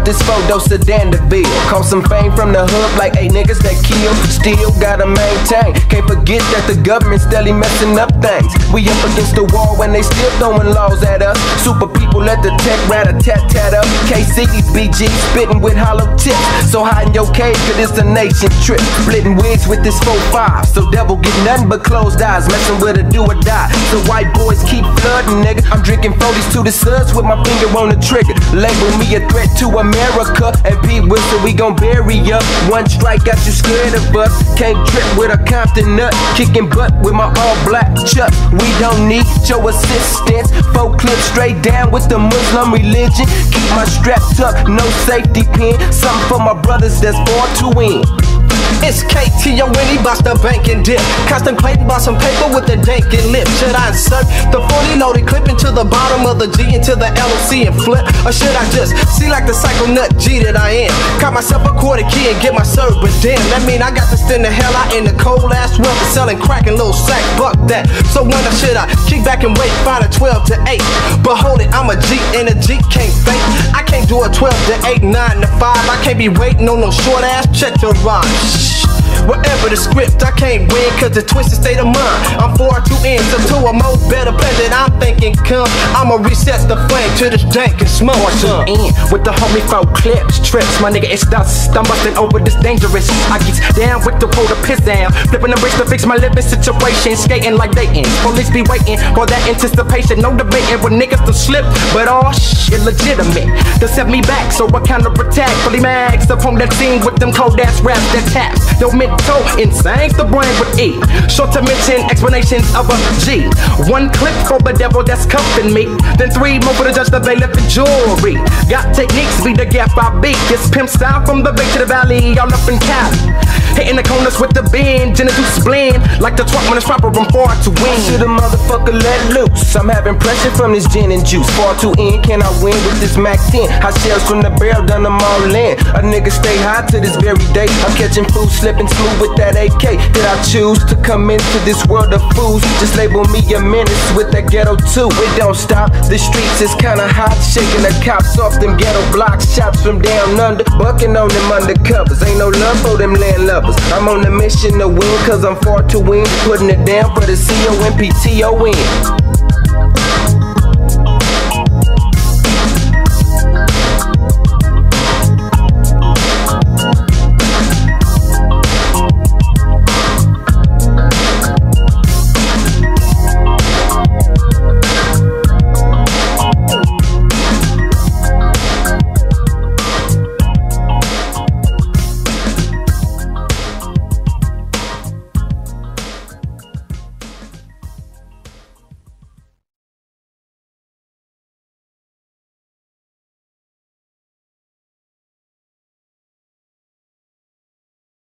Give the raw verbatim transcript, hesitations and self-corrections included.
this photo sedan to bill. Caught some fame from the hood like eight niggas that kill. Still gotta maintain. Can't forget that the government steadily messing up things. We up against the wall when they still throwing laws at us. Super people let the tech rat a tat tat up. K C's B G spitting with hollow tips. So hide in your cave cause it's a nation trip. Splitting wigs with this four five. So devil get nothing but closed eyes. Messing with a do or die. So white boys keep flooding, nigga. I'm drinking forties to the suds with my finger on the trigger. Label me a threat to America. And Pete Whistle, we gon' bury up. One strike got you scared of us. Can't trip with a Compton nut. Kicking butt with my all black chuck. We don't need your assistance. Four clips straight down with the Muslim religion. Keep my straps up, no safety pin. Something for my brothers that's born to win. It's K T O when he boss the bank and dip. Contemplating about some paper with the dank and lip. Should I insert the forty loaded clip into the bottom of the G into the L O C and flip? Or should I just see like the psycho nut G that I am? Caught myself a quarter key and get my serve, but damn, that mean I got to spend the hell out in the cold ass weather selling crack and little sack, buck that. So wonder should I kick back and wait, find a twelve to eight? But hold it, I'm a G and a G can't fake. I can't do a twelve to eight, nine to five. I can't be waiting on no short ass check to rhyme. Whatever the script, I can't win cause the twisted state of mind. I'm far too in, so to a more better plan that I'm thinking come. I'ma reset the flame to this dank and smoke some. In with the homie four clips, trips, my nigga, it's dust. I'm busting over this dangerous. I get down with the road to piss down. Flipping the wrist to fix my living situation. Skating like dating. Police be waiting for that anticipation. No debating with niggas to slip, but all shit legitimate. To set me back, so I counter attack. Fully mags up on that scene with them cold ass raps that taps. Yo, mental insane, the brain with E. Short to mention explanations of a G. One clip for the devil that's cuffing me. Then three more for the judge, the bailiff, and jewelry. Got techniques, be the gap I beat. It's pimp style from the bay to the valley, all up in Cali. Hitting the corners with the bend, gin and juice blend. Like the truck when it's proper, I'm far to win. Should a motherfucker let loose? I'm having pressure from this gin and juice. Far too in, can I win with this Mac ten? Hot shells from the barrel, done them all in. A nigga stay high to this very day. I'm catching food, slipping smooth with that A K. Did I choose to come into this world of fools? Just label me a menace with that ghetto too. It don't stop, the streets is kinda hot. Shaking the cops off them ghetto blocks. Shots from down under, bucking on them undercovers. Ain't no love for them land lovers. I'm on a mission to win cause I'm far to win. Putting it down for the C O M P T O N.